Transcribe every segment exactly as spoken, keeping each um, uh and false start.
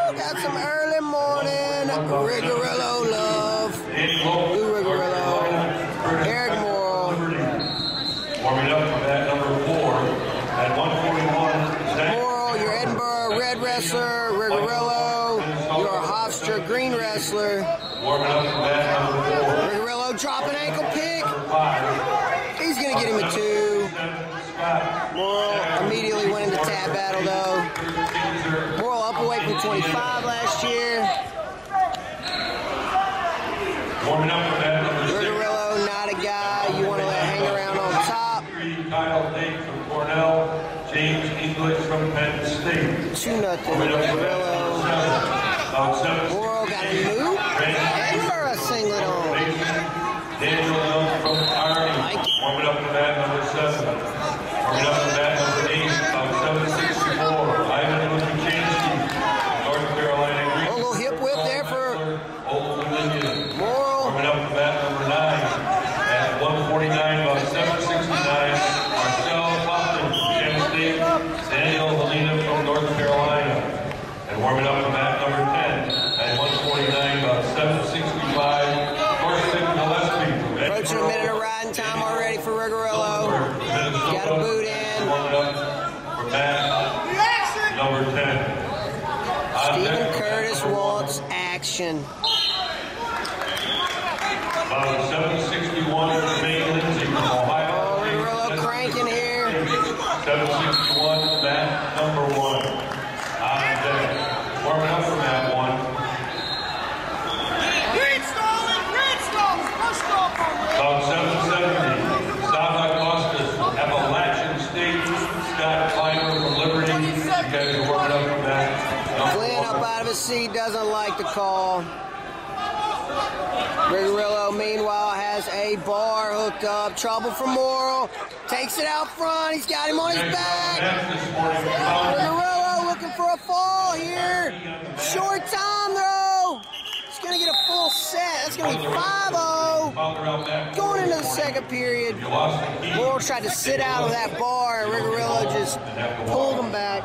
got some early morning Ruggirello love. Lou Ruggirello, Eric Morill. Warming up for that number four at one forty-one. Morill, your Edinboro red wrestler. Ruggirello, your Hofstra green wrestler. Warming up for that number four. Ruggirello dropping ankle pick. He's gonna get him a two. Morill immediately went into tap battle though. Morill up away from twenty-five last year. Warming up for that number six. Ruggirello, not a guy you want to let hang around on top. Kyle Date from Cornell, James English from Penn State. Two nothing. Ruggirello. Morill got a new Edinboro singlet on. Daniel Young from Army. Like Warming up for that number seven. Warming up for that number eight. About seven sixty-four. Ivan Lukaczynski, North Carolina Green. A little hip whip there for Old Dominion. Morill. Warming up for that number nine. At one forty-nine, about seven sixty-nine. Marcel Compton from Penn State. Daniel Helena from North Carolina. And warming up for that number ten. At one forty-nine, about seven sixty-five. Approaching a minute of riding time already for Ruggirello. Got a boot in. For Matt, number ten. Stephen Curtis wants action. About seven sixty-one for May Lindsay from Ohio. Oh, Ruggirello cranking here. seven sixty-one, Matt, number one. On deck. Warming up for Matt one. About seven seventy, Sava Costas, Appalachian State, Scott Clymer from Liberty. You guys are working up for that. Glenn up out of his seat, doesn't like the call. Ruggirello, meanwhile, has a bar hooked up. Trouble for Morill. Takes it out front. He's got him on his back. Ruggirello looking for a fall here. Short time, though. He's going to get a full set. That's going to be five oh. Going into the second period, Morill tried to sit out of that bar, and Ruggirello just pulled him back.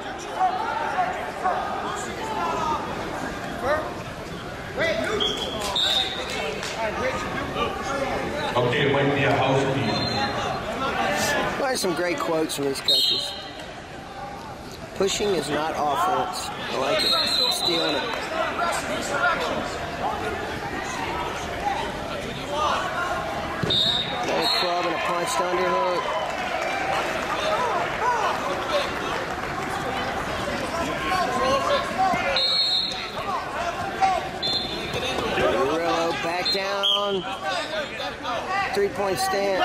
Okay, it might be a house beat. There's some great quotes from these coaches. Pushing is not offense. I like it. Stealing it. Another club and a punched underhook. Ruggirello back down. Three-point stance.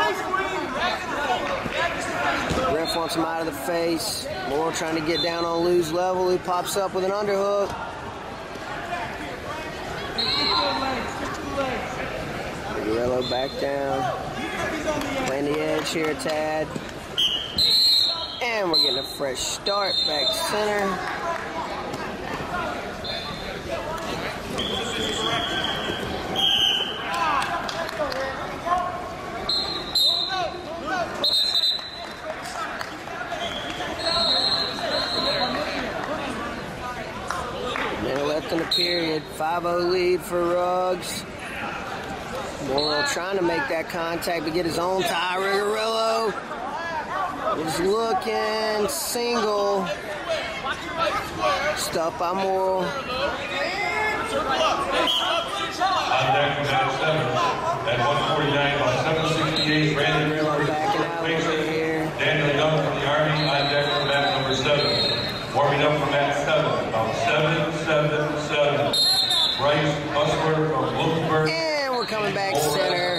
Ref wants him out of the face. Morill trying to get down on Lou's level. Lou pops up with an underhook. Ruggirello back down. Playing the edge here, Tad. And we're getting a fresh start. Back center. Minute left in the period. five oh lead for Ruggs. Morill trying to make that contact to get his own tie. Ruggirello is looking single. Stuff by Morill. On deck from that seven. At one forty-nine, about seven sixty-eight, Brandon Ruggirello backing out over here. Daniel Young from the Army. On deck from that number seven. Warming up from that seven. About seven, seven, seven. Bryce Hustler from Bloomsburg. And we're coming back center.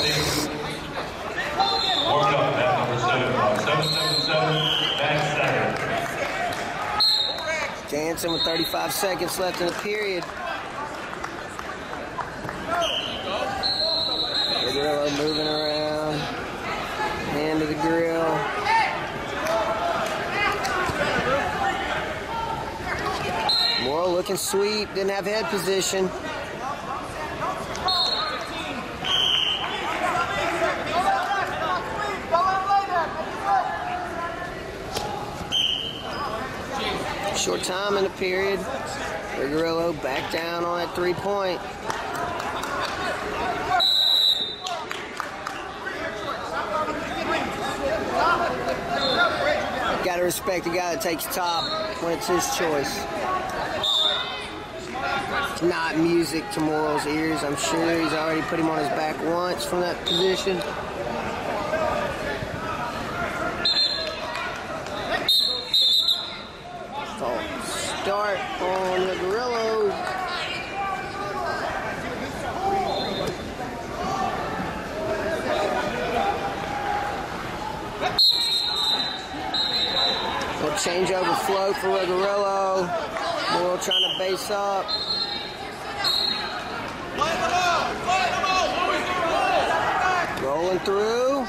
Warming up that number seven. About seven, seven, seven. Back center. Dancing with thirty-five seconds left in the period. Ruggirello moving around. Hand to the grill. Morill looking sweet. Didn't have head position. Short time in the period. Ruggirello back down on that three-point. Got to respect the guy that takes top when it's his choice. It's not music to Morill's ears, I'm sure. He's already put him on his back once from that position. Start on Ruggirello. Little changeover flow for Ruggirello. Morill trying to base up. Rolling through.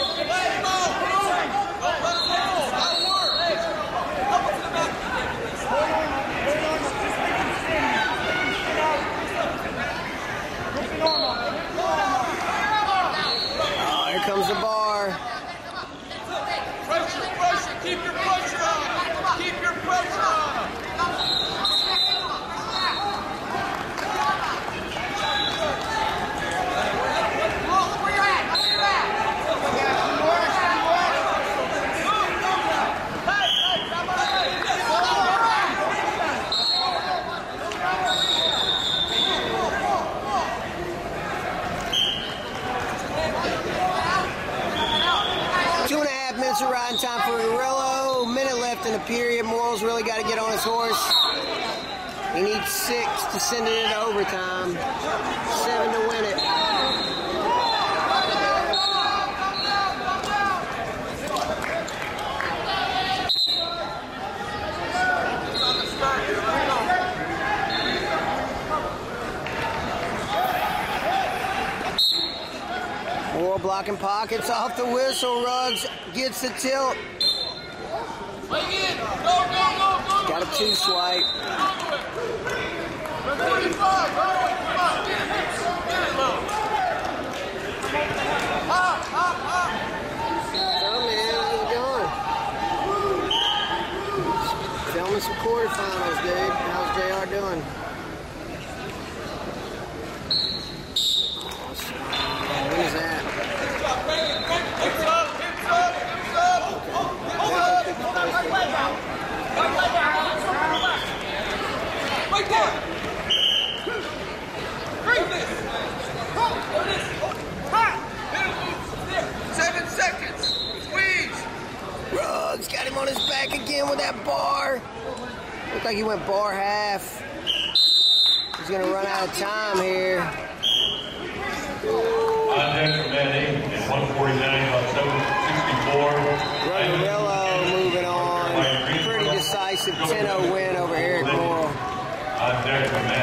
Oh, here comes the bar. Pressure, pressure, keep your pressure on. Keep your pressure on. Riding time for Ruggirello. Minute left in the period. Morill's really got to get on his horse. He needs six to send it into overtime. Seven to win it. Morill blocking pockets off the whistle. Ruggs gets the tilt. Got a two swipe. Oh man, how's it going? Filming some quarterfinals, dude. How's J R doing? When is that? Right there! Seven seconds! Squeeze! Ruggs got him on his back again with that bar. Looked like he went bar half. He's gonna run out of time here. On deck from that eight at one forty-nine, about seven sixty-four. Ruggirello moving on. Pretty decisive ten oh win over Eric Morill. On deck from that.